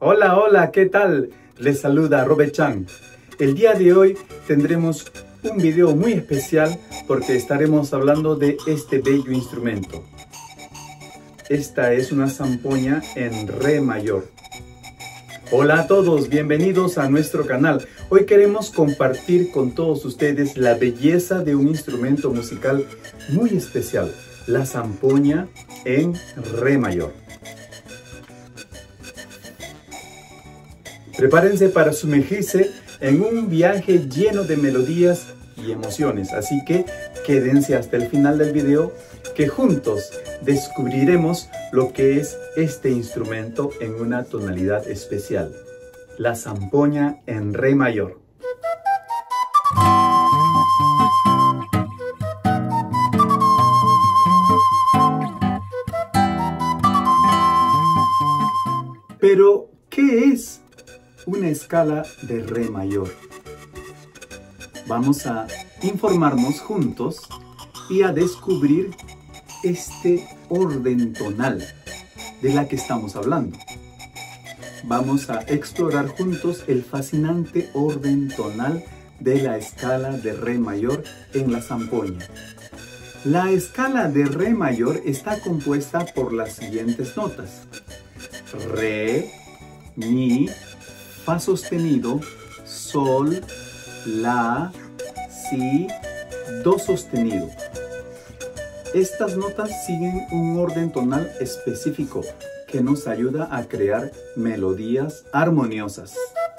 Hola, hola, ¿qué tal? Les saluda Robert Chan. El día de hoy tendremos un video muy especial porque estaremos hablando de este bello instrumento. Esta es una zampoña en re mayor. Hola a todos, bienvenidos a nuestro canal. Hoy queremos compartir con todos ustedes la belleza de un instrumento musical muy especial, la zampoña en re mayor. Prepárense para sumergirse en un viaje lleno de melodías y emociones, así que quédense hasta el final del video, que juntos descubriremos lo que es este instrumento en una tonalidad especial, la zampoña en re mayor. Pero, ¿qué es una escala de re mayor? Vamos a informarnos juntos y a descubrir este orden tonal de la que estamos hablando. Vamos a explorar juntos el fascinante orden tonal de la escala de re mayor en la zampoña. La escala de re mayor está compuesta por las siguientes notas: re, mi, fa sostenido, sol, la, si, do sostenido. Estas notas siguen un orden tonal específico que nos ayuda a crear melodías armoniosas.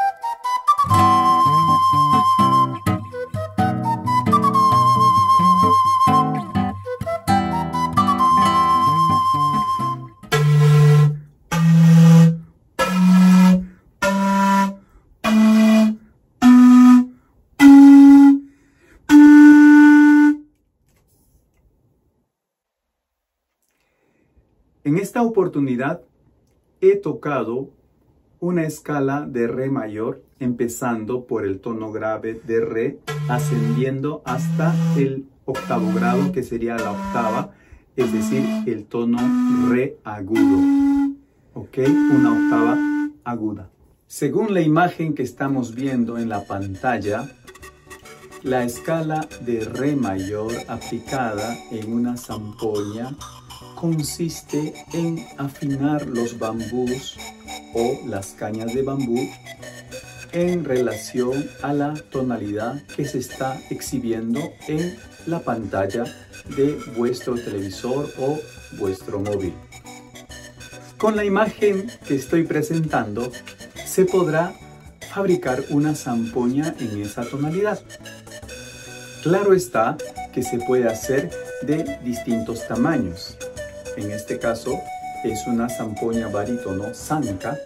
En esta oportunidad he tocado una escala de re mayor, empezando por el tono grave de re, ascendiendo hasta el octavo grado, que sería la octava, es decir, el tono re agudo. ¿Ok? Una octava aguda. Según la imagen que estamos viendo en la pantalla, la escala de re mayor aplicada en una zampoña consiste en afinar los bambús o las cañas de bambú en relación a la tonalidad que se está exhibiendo en la pantalla de vuestro televisor o vuestro móvil. Con la imagen que estoy presentando se podrá fabricar una zampoña en esa tonalidad. Claro está que se puede hacer de distintos tamaños. En este caso es una zampoña barítono zanca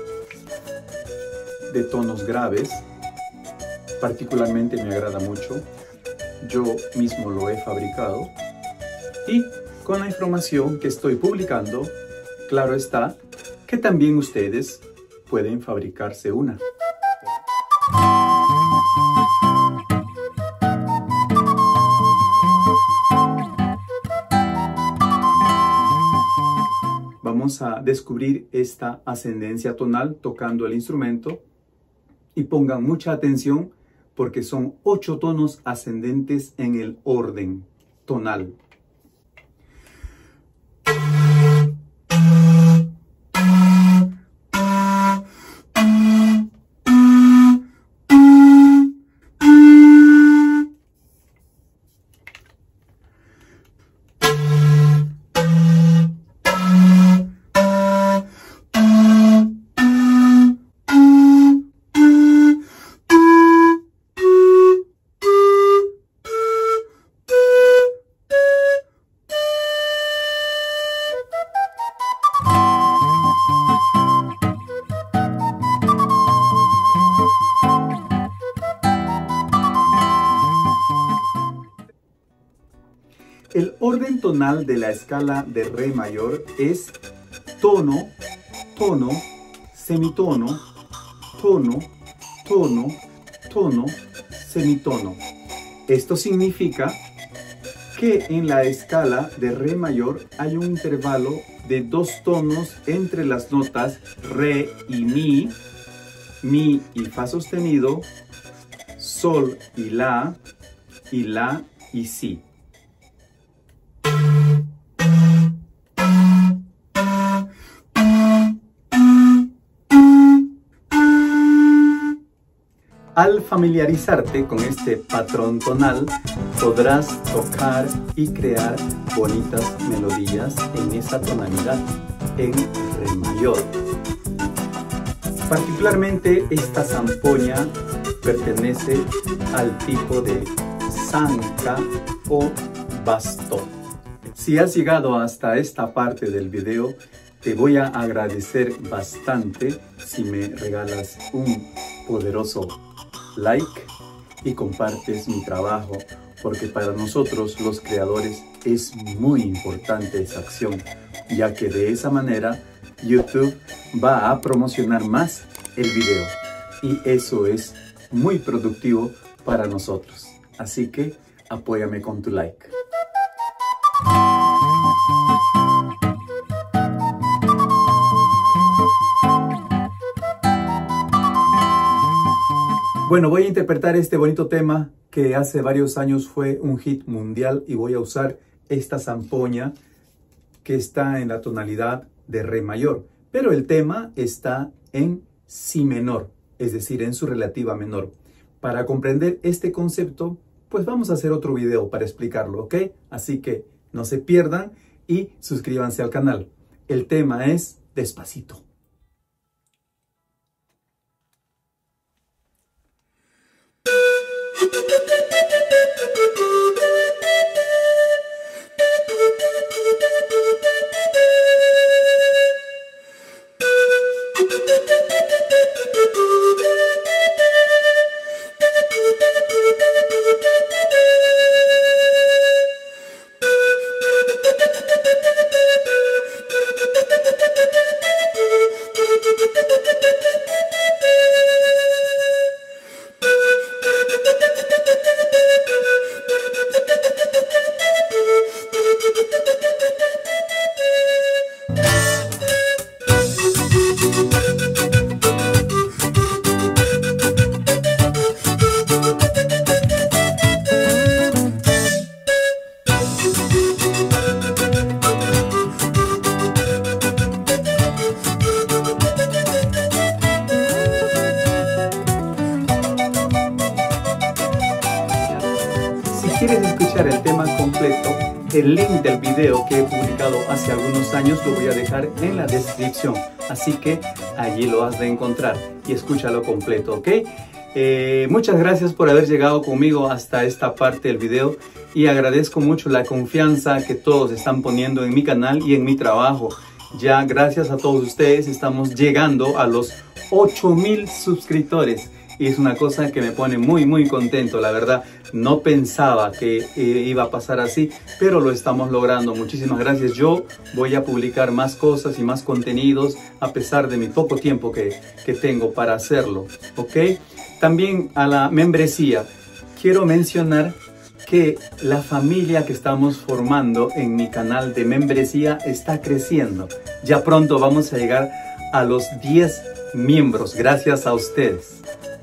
de tonos graves. Particularmente me agrada mucho. Yo mismo lo he fabricado. Y con la información que estoy publicando, claro está que también ustedes pueden fabricarse una. Vamos a descubrir esta ascendencia tonal tocando el instrumento y pongan mucha atención porque son 8 tonos ascendentes en el orden tonal. El orden tonal de la escala de re mayor es tono, tono, semitono, tono, tono, tono, semitono. Esto significa que en la escala de re mayor hay un intervalo de 2 tonos entre las notas re y mi y fa sostenido, sol y la y si. Al familiarizarte con este patrón tonal, podrás tocar y crear bonitas melodías en esa tonalidad, en re mayor. Particularmente esta zampoña pertenece al tipo de zanca o bastón. Si has llegado hasta esta parte del video, te voy a agradecer bastante si me regalas un poderoso like y compartes mi trabajo, porque para nosotros los creadores es muy importante esa acción, ya que de esa manera YouTube va a promocionar más el video y eso es muy productivo para nosotros. Así que apóyame con tu like. Bueno, voy a interpretar este bonito tema que hace varios años fue un hit mundial y voy a usar esta zampoña que está en la tonalidad de re mayor, pero el tema está en si menor, es decir, en su relativa menor. Para comprender este concepto, pues vamos a hacer otro video para explicarlo, ¿ok? Así que no se pierdan y suscríbanse al canal. El tema es Despacito. Si quieres escuchar el tema completo, el link del video que he publicado hace algunos años lo voy a dejar en la descripción. Así que allí lo has de encontrar y escúchalo completo, ¿ok? Muchas gracias por haber llegado conmigo hasta esta parte del video y agradezco mucho la confianza que todos están poniendo en mi canal y en mi trabajo. Ya gracias a todos ustedes estamos llegando a los 8,000 suscriptores. Y es una cosa que me pone muy contento, la verdad. No pensaba que iba a pasar así, pero lo estamos logrando. Muchísimas gracias. Yo voy a publicar más cosas y más contenidos a pesar de mi poco tiempo que tengo para hacerlo, ¿ok? También a la membresía. Quiero mencionar que la familia que estamos formando en mi canal de membresía está creciendo. Ya pronto vamos a llegar a los 10 miembros, gracias a ustedes.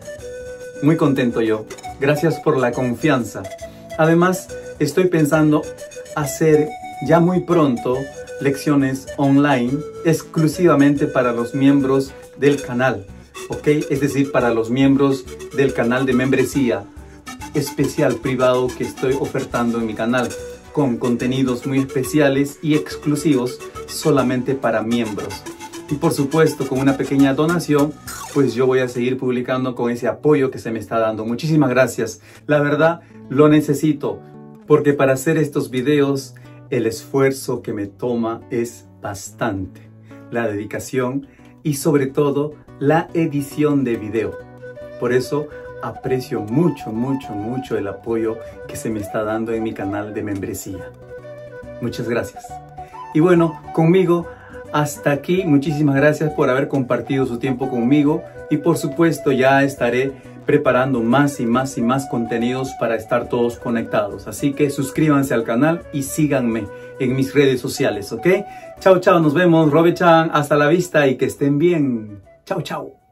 Muy contento yo. Gracias por la confianza. Además, estoy pensando hacer ya muy pronto lecciones online exclusivamente para los miembros del canal, ¿ok? Es decir, para los miembros del canal de membresía especial privado que estoy ofertando en mi canal, con contenidos muy especiales y exclusivos solamente para miembros. Y por supuesto, con una pequeña donación, pues yo voy a seguir publicando con ese apoyo que se me está dando. Muchísimas gracias. La verdad, lo necesito, porque para hacer estos videos, el esfuerzo que me toma es bastante. La dedicación y sobre todo, la edición de video. Por eso, aprecio mucho el apoyo que se me está dando en mi canal de membresía. Muchas gracias. Y bueno, conmigo hasta aquí. Muchísimas gracias por haber compartido su tiempo conmigo y por supuesto ya estaré preparando más y más y más contenidos para estar todos conectados. Así que suscríbanse al canal y síganme en mis redes sociales, ¿ok? Chao, chao, nos vemos. Robe-chan, hasta la vista y que estén bien. Chao, chao.